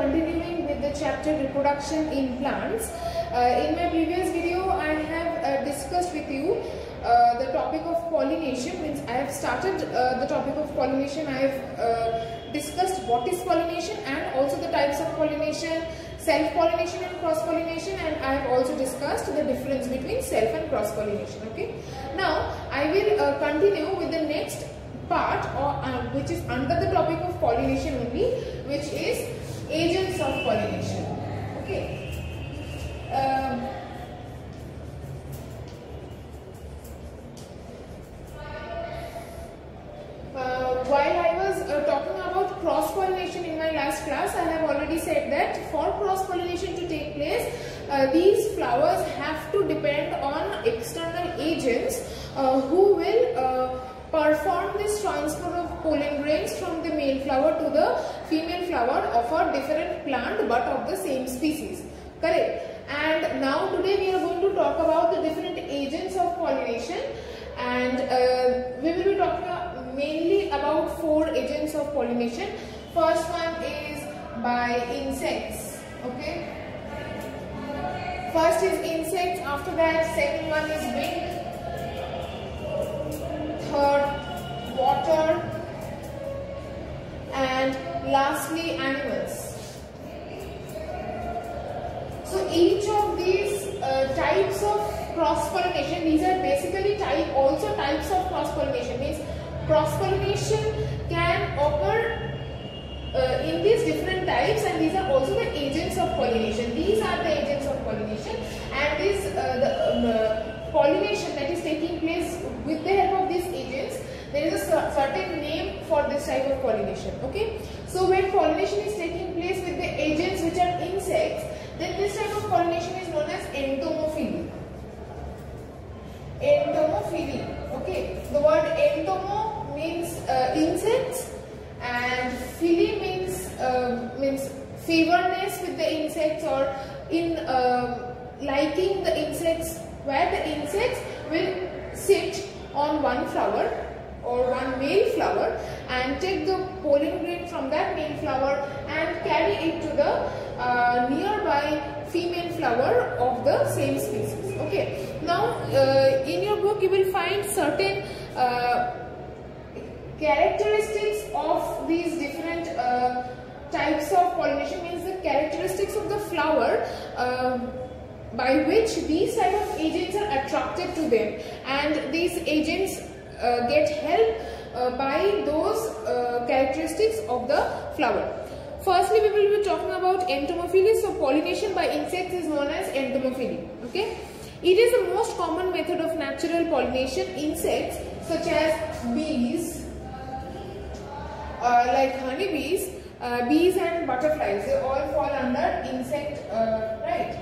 continuing with the chapter reproduction in plants. In my previous video, I have discussed with you the topic of pollination. Means I have started the topic of pollination. I have discussed what is pollination and also the types of pollination, self-pollination and cross-pollination, and I have also discussed the difference between self and cross-pollination. Okay. Now I will continue with the next part, or which is under the topic of pollination only, which is agents of pollination. Okay. While I was talking about cross-pollination in my last class, I have already said that for cross-pollination to take place, these flowers have to depend on external agents who will perform this transfer of pollen grains from the male flower to the female flower of a different plant but of the same species. Correct? And now today we are going to talk about the different agents of pollination, and we will be talking mainly about 4 agents of pollination. First one is by insects. Okay. First is insects, after that second one is wind, third water, and lastly animals. So each of these types of cross-pollination, these are basically also types of cross-pollination, means cross-pollination can occur in these different types, and these are also the agents of pollination. These are the agents of pollination, and this the pollination that is taking place with the help of these agents, there is a certain name for this type of pollination. Okay, so when pollination is taking place with the agents which are insects, then this type of pollination is known as entomophily. Entomophily. Okay, the word entomo means insects, and phily means favorousness with the insects, or in liking the insects, where the insects will sit on one flower or one male flower and take the pollen grain from that male flower and carry it to the nearby female flower of the same species. Okay. Now in your book you will find certain characteristics of these different types of pollination, means the characteristics of the flower by which these type of agents are attracted to them, and these agents get help by those characteristics of the flower. Firstly, we will be talking about entomophily. So pollination by insects is known as entomophily. Okay, it is the most common method of natural pollination. Insects such as bees, like honeybees, bees and butterflies, they all fall under insect, right?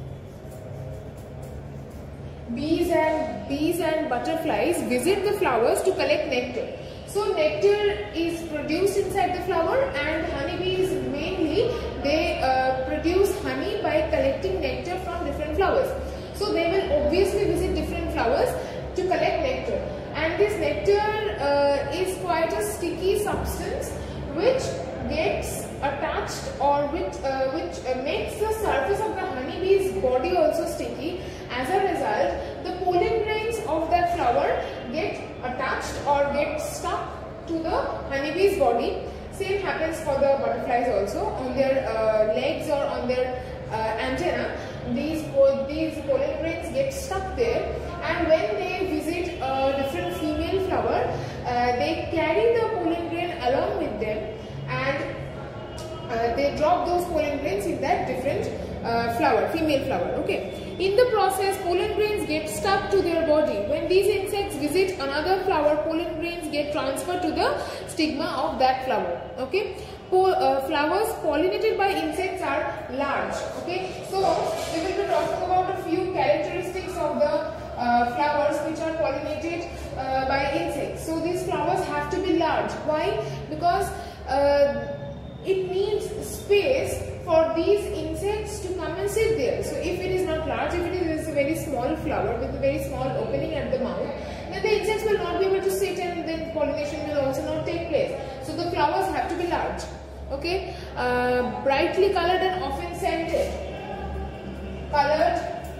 Bees and butterflies visit the flowers to collect nectar. So nectar is produced inside the flower, and honeybees mainly they produce honey by collecting nectar from different flowers. So they will obviously visit different flowers to collect nectar, and this nectar is quite a sticky substance which gets attached, or which makes the surface of the honeybee's body also sticky. As a result, the pollen grains of that flower get attached or get stuck to the honeybee's body. Same happens for the butterflies also, on their legs or on their antenna. These pollen grains get stuck there, and when they visit a different female flower, they carry the pollen grain along with them, and they drop those pollen grains in that different female flower. Okay. In the process, pollen grains get stuck to their body. When these insects visit another flower, pollen grains get transferred to the stigma of that flower. Okay. Flowers pollinated by insects are large. Okay. So we will be talking about a few characteristics of the flowers which are pollinated by insects. So these flowers have to be large. Why? Because it needs space for these insects to come and sit there. So if it is not large, if it is a very small flower with a very small opening at the mouth, then the insects will not be able to sit, and then pollination will also not take place. So the flowers have to be large. Okay, brightly colored and often scented. Colored,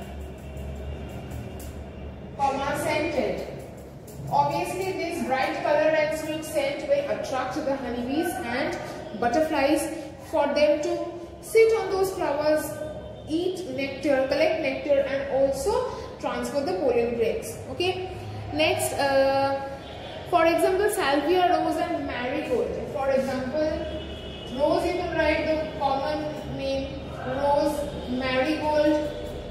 comma, scented. Obviously, this bright color and sweet scent will attract the honeybees and butterflies for them to sit on those flowers, eat nectar, collect nectar, and also transfer the pollen grains. Okay. Next, for example, salvia, rose, and marigold. For example, rose, you can write the common name rose, marigold.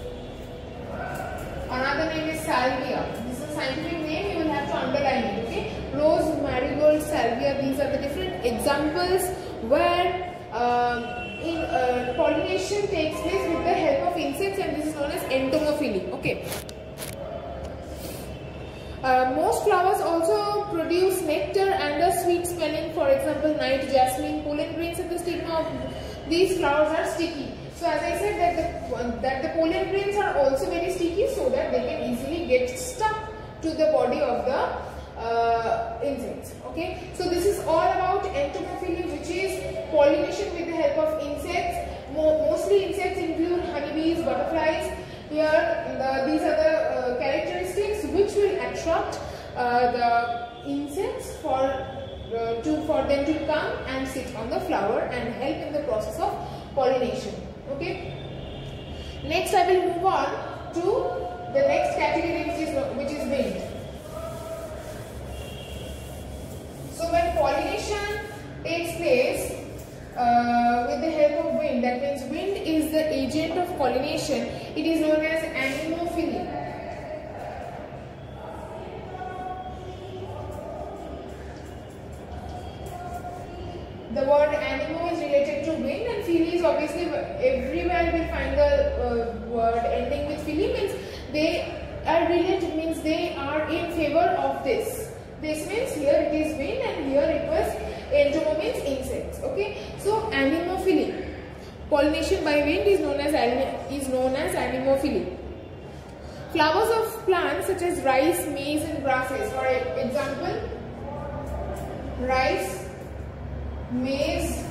Another name is salvia. This is a scientific name, you will have to underline it. Okay, rose, marigold, salvia. These are the different examples where pollination takes place with the help of insects, and this is known as entomophily. Okay. Most flowers also produce nectar and a sweet smelling. For example, night jasmine, pollen grains in the stigma of these flowers are sticky. So as I said that the pollen grains are also very sticky, so that they can easily get stuck to the body of the insects. Okay, so this is all about entomophily, which is pollination with the help of insects. Mostly insects include honeybees, butterflies. Here these are the characteristics which will attract the insects for them to come and sit on the flower and help in the process of pollination. Okay. Next, I will move on to the next category, which is wind. So when pollination takes place with the help of wind, that means wind is the agent of pollination. It is known as anemophily. The word anemo is related to wind, and phily is obviously everywhere we find the word ending with phily, means they are related, means they are in favor of this. This means here it is wind and here it was entomo, means insects. Okay, so anemophily. Pollination by wind is known as anemophily. Flowers of plants such as rice, maize, and grasses. For example, rice, maize,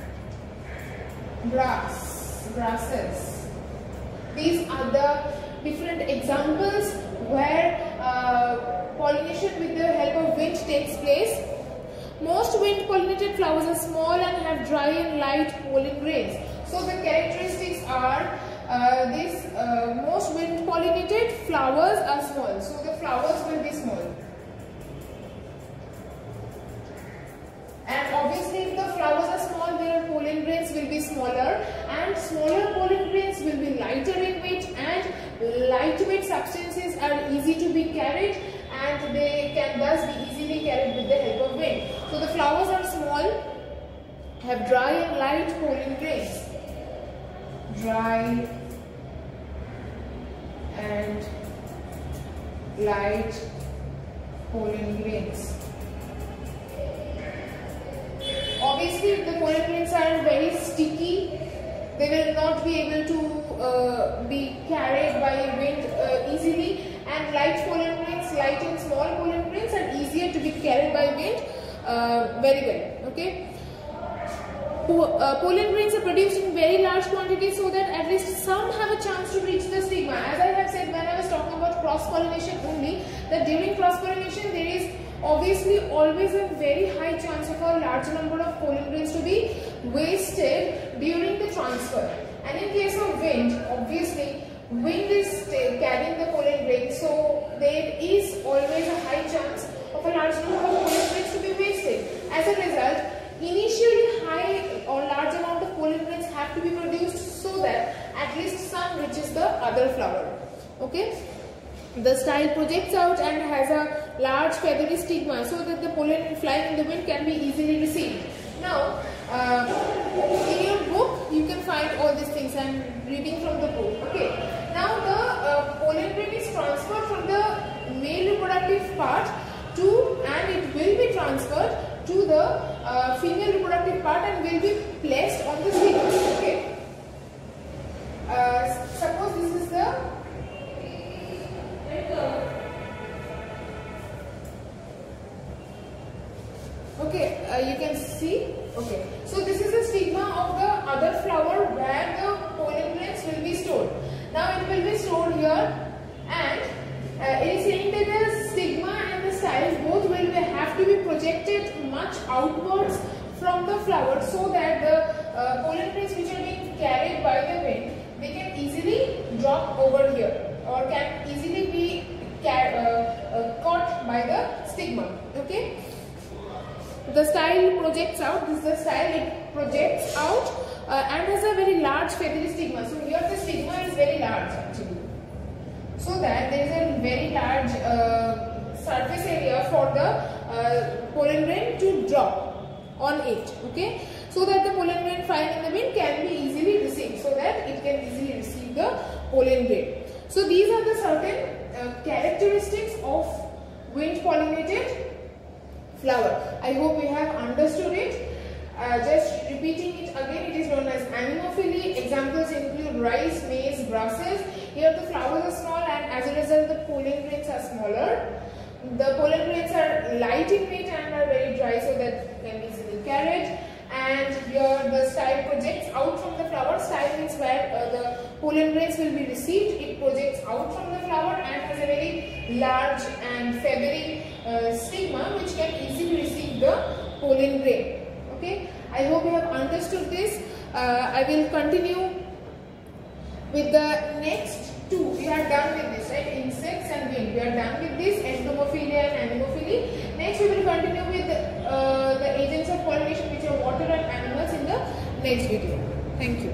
grasses. These are the different examples where pollination with the help of wind takes place. Most wind pollinated flowers are small and have dry and light pollen grains. So the characteristics are most wind pollinated flowers are small. So the flowers will be small. And obviously if the flowers are small, their pollen grains will be smaller, and smaller pollen grains will be lighter in weight, and lightweight substances are easy to be carried, and they can thus be easily carried with the help of wind. So the flowers are small, have dry and light pollen grains. Dry and light pollen grains. Obviously, if the pollen grains are very sticky, they will not be able to be carried by wind easily, and light pollen grains, light and small pollen grains are easier to be carried by wind very well. Okay. Pollen grains are produced in very large quantities so that at least some have a chance to reach the stigma. As I have said when I was talking about cross-pollination only, that during cross-pollination there is obviously always a very high chance of a large number of pollen grains to be wasted during the transfer. And in case of wind, obviously wind is carrying the pollen grains, so there is always a high chance of a large number of pollen grains to be wasted. As a result, initially high or large amount of pollen grains have to be produced so that at least some reaches the other flower. Okay. The style projects out and has a large feathery stigma so that the pollen flying in the wind can be easily received. Now, in your book you can find all these things. I am reading from the book. Okay. Now the pollen grain is transferred from the male reproductive part and it will be transferred to the female reproductive part and will be placed on the stigma. Okay. Suppose this is the okay, you can see. Okay, so this is the much outwards from the flower, so that the pollen grains which are being carried by the wind, they can easily drop over here or can easily be caught by the stigma. Okay. The style projects out. This is the style. It projects out and has a very large feathery stigma. So here the stigma is very large actually, so that there is a very large surface area for the pollen grain to drop on it. Okay, so that the pollen grain flying in the wind can be easily received, so that it can easily receive the pollen grain. So these are the certain characteristics of wind pollinated flower. I hope you have understood it. Just repeating it again, it is known as anemophily. Examples include rice, maize, grasses. Here the flowers are small and as a result the pollen grains are smaller. The pollen grains are light in weight and are very dry, so that can be easily carried. And here the style projects out from the flower. Style means where the pollen grains will be received. It projects out from the flower and has a very large and feathery stigma which can easily receive the pollen grain. Okay, I hope you have understood this. I will continue with the next two. We are done with this, right? Insects and wind. We are done with this, entomophilia and anemophily. Next we will continue with the agents of pollination which are water and animals in the next video. Thank you.